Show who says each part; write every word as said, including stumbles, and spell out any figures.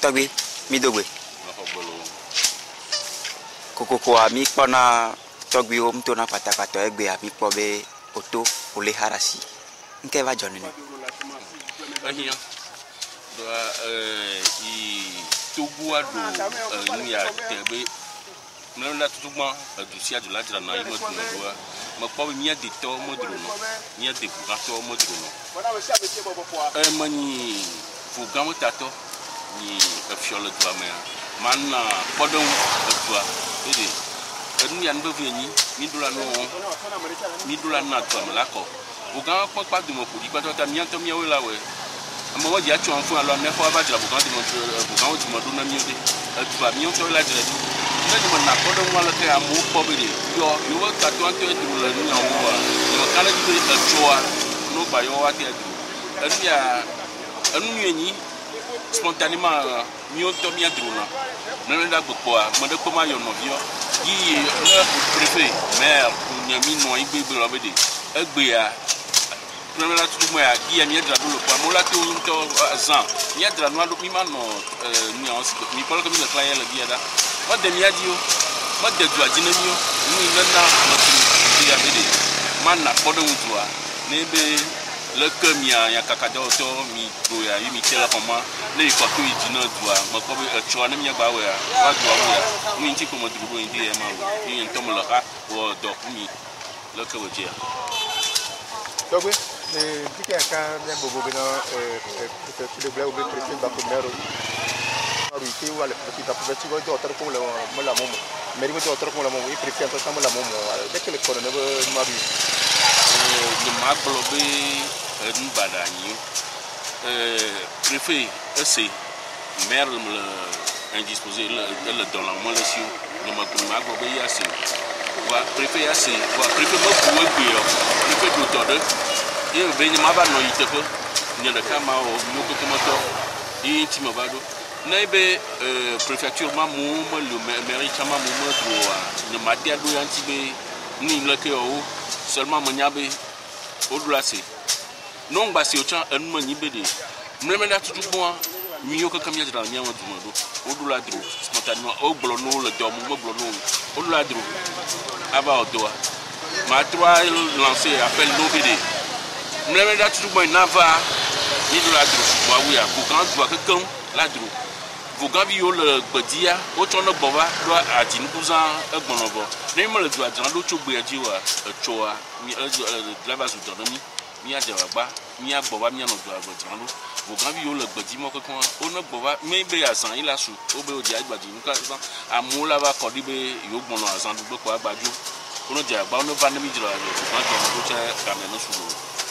Speaker 1: Togbe, mi dogbe. Kokoko a mi kpɔna tɔgbi wo mto na patakatɔ egbe a mi kpɔ be oto ole harasi. Nke va dzɔ nene.
Speaker 2: Ehia. Do eh i tobu ado nu ya tebe. Mle la tutuma du sia du la dra na i mo du no. Me kpɔ be mia de tɔ mo dro no. Mia de buga tɔ mo dro no. Eh mani buga mo tato ni efiole du amea. Mana kpɔdɔn edua. Ede enu ya nbe veni mi dola no mi dola na to amla ko buga ko pa du mo kudi pa to ta mi anto mi o la we amo wo ya chon fun alo me ko ba jira buga di mo buga o ti mo do na mi o de edua mi o to la jira du na di mo na ko do wala ke amu ko be de yo yo wo ta to anto e du la ni o wa no kala di be ejoa no ba yo wa te du enu ya enu ni spontanément mi o to mi adrona non da gbo a mo de ko ma yo no bio yi le préfet maire nyami no igbe gbe lo be de egbe a premier la tout mo ya yi mi edra do lo pa mo la te o to zan mi edra no ado mi ma no ni on si mi polo ko mi le client le dia da mo de mi adi o mo de du adi na mi o ni na na mo ti ya be de man na podo wutu a ne be le kemia ya kakado to mi do ya yi mi tela koma le ko to ijina dua mo ko be cho na mi gba we ya wa dua we ya mi nti ko mo duru ndi e ma wo yi nto mo la ka wo do mi le ko je
Speaker 3: Togbe le dike ka ne bobo be na eh eh le bla ou be préfet ba comero aru ite wa le petit ba petit go do tar ko le mo la momo meri go do tar ko la momo i préfet to mo la momo de que le ko ne ma bi
Speaker 2: ni ma glo be en badanyi euh préfet essaie maire me indisposé le le dans la molestion ni ma ko ma glo be yasse wa préfet yasse wa préfet mo bu egbe yo préfet do to de e be ni ma ba no yite ko ni le kama o mo ko ko moto e ti mo ba do na be euh préfecture ma mo mo le maire chama mo mo do ni ma dia do yanti be ni le ke o seulement mo nyabe o do la se non ba si o chan enu manyi be de mreme da tutu bon mi yo ka kamia dra mi awon duma do o do la dro spontanément o gbolo no le do mo gbolo no o do la dro aba o do ma trois lancer appel no be de mreme da tutu bon na va ni do la dro wa wi a ko kan do ka kan la dro vo gan bi yo le gbedia o chon no boba do a tin kuzan egbono bo ni mo le do a jan do chogbe aji wa choa mi e driver su do mi mi aje wa gba mi agbo wa mi no do agbo jan lo vo gan bi yo le gbedi mo kankan o no gbo wa mi be asan ila su o be o di agbadi nka san amu la ba ko di be yo gbono asan do ko agbaju o no je agba o no ba ni mi jira lo kan je mo do che ka me no su lo